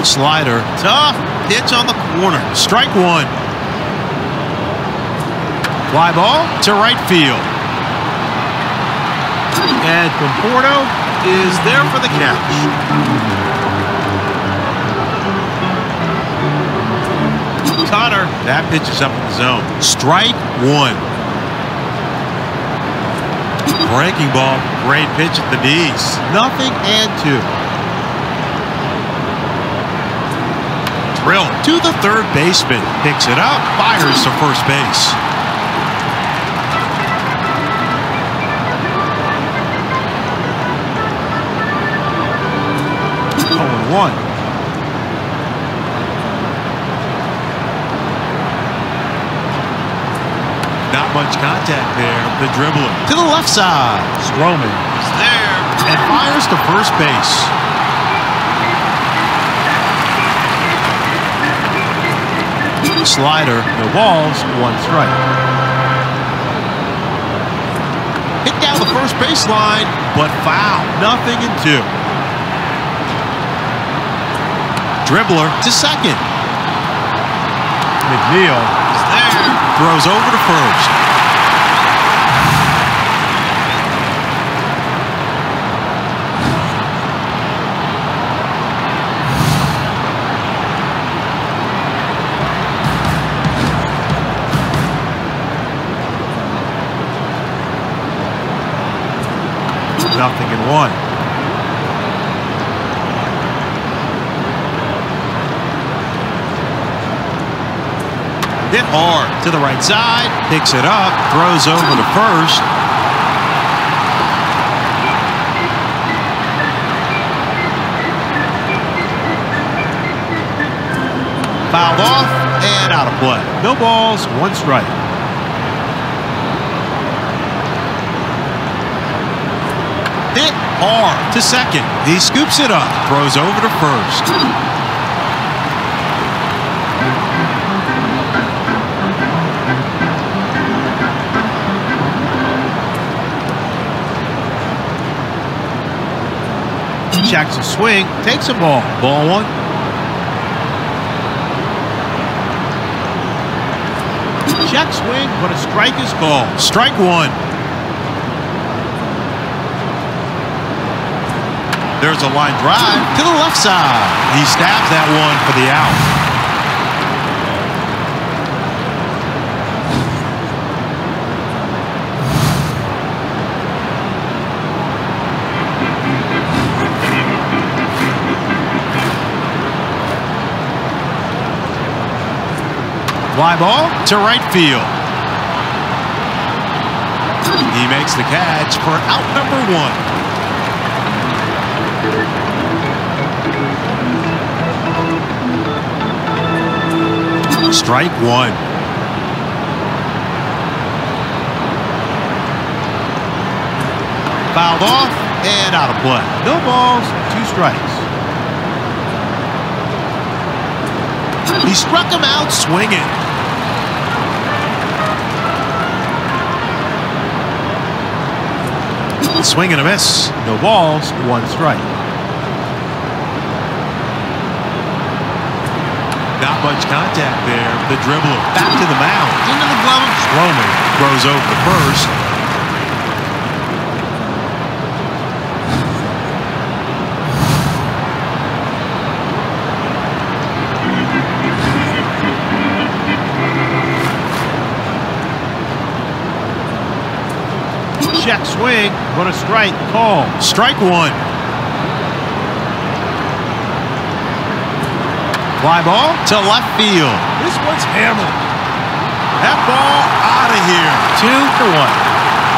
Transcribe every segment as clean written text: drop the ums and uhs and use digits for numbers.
Slider. Tough pitch on the corner. Strike one. Fly ball to right field. And Conforto is there for the catch. Connor, that pitch is up in the zone. Strike one. Breaking ball, great pitch at the knees. 0-2. Drill to the third baseman. Picks it up, fires to first base. One. Not much contact there. The dribbler to the left side. Stroman is there and fires to first base. Slider, no balls, one strike. Hit down the first baseline, but foul. 0-2. Dribbler to second. McNeil is there. Throws over to first. Nothing in one. Hit hard to the right side, picks it up, throws over to first. Fouled off and out of play. No balls, one strike. Hit hard to second. He scoops it up, throws over to first. Checks a swing, takes a ball. Ball one. Check swing, but a strike is called. Strike one. There's a line drive to the left side. He stabs that one for the out. Fly ball to right field. He makes the catch for out number one. Strike one. Fouled off and out of play. No balls, two strikes. He struck him out swinging. Swing and a miss. No balls, one strike. Not much contact there. The dribbler back to the mound. Into the glove of Stroman. Throws over to first. Check swing, but a strike call. Strike one. Fly ball to left field. This one's hammered. That ball out of here. 2-1.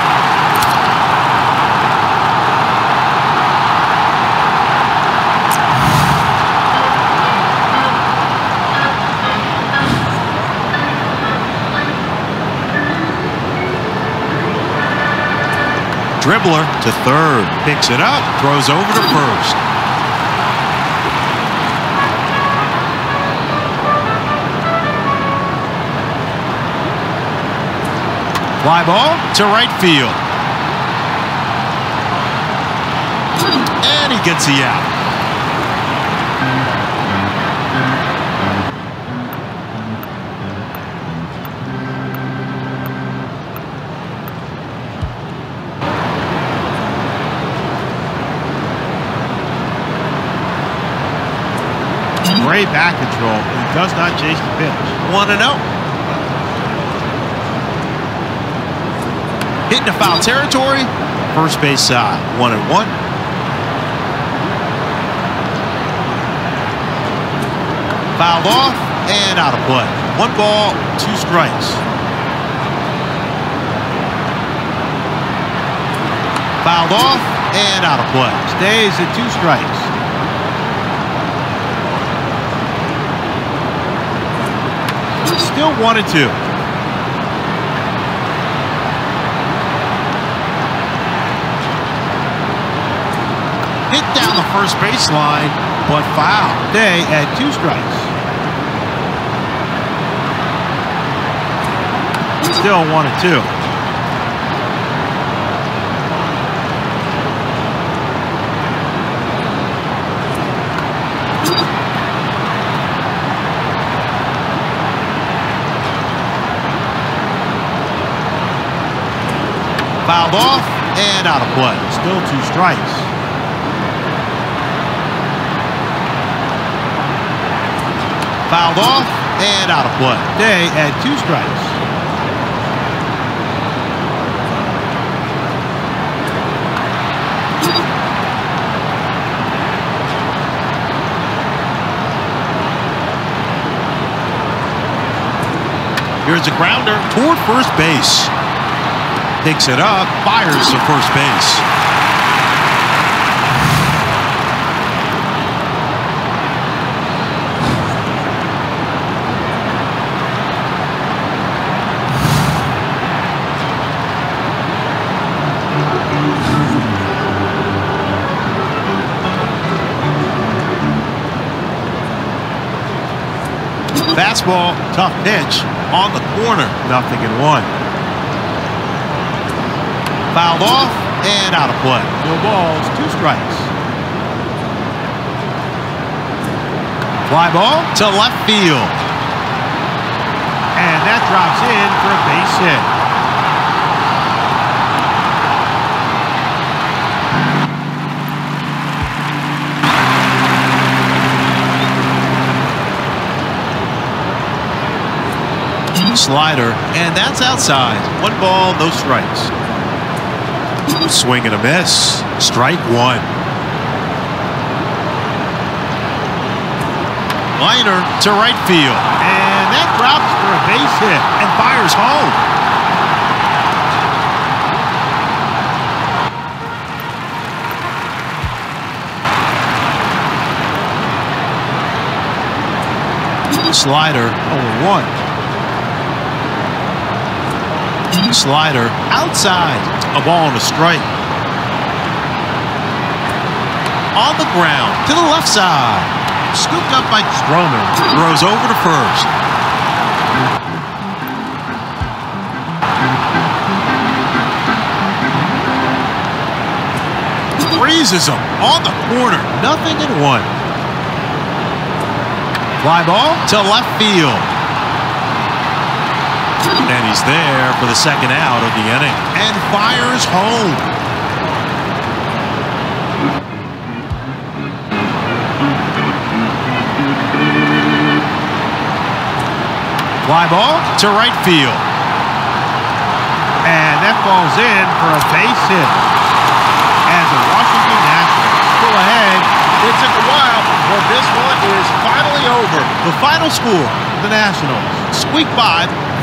Dribbler to third. Picks it up. Throws over to first. Fly ball to right field. And he gets the out. great bat control. He does not chase the pitch. 1-0. Hitting the foul territory. First base side. 1-1. Fouled off and out of play. 1 ball, 2 strikes. Fouled off and out of play. Stays at 2 strikes. Still 1-2. Hit down the first baseline, but foul. Stay at 2 strikes. Still 1-2. Fouled off and out of play. Still 2 strikes. Fouled off and out of play. Stay at 2 strikes. Here's a grounder toward first base. Picks it up, fires to first base. Fastball, tough pitch on the corner. 0-1. Fouled off and out of play. No balls, 2 strikes. Fly ball to left field. And that drops in for a base hit. Slider, and that's outside. 1 ball, no strikes. Swing and a miss. Strike 1. Liner to right field. And that drops for a base hit And fires home. Slider 0-1. Slider outside. A ball and a strike. On the ground to the left side. Scooped up by Stroman. Throws over to first. Freezes him on the corner. 0-1. Fly ball to left field. And he's there for the second out of the inning. And fires home. Fly ball to right field. And that falls in for a base hit. As the Washington Nationals pull ahead, it took a while, but this one is finally over. The final score, The Nationals squeak by